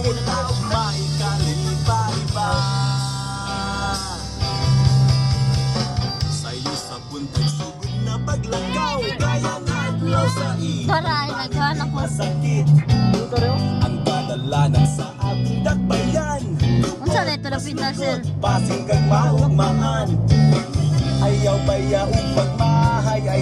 Ulaw, may kaliba-iba. Sa'yo sa buntag sugod na paglakaw, kaya nadlaw sa naghahanap mo. masakit. Ang kadalanan sa ating dakbayan, Unsa na ito na pinasel? pasing kag maugmaan. Ayaw baya ug pagmahay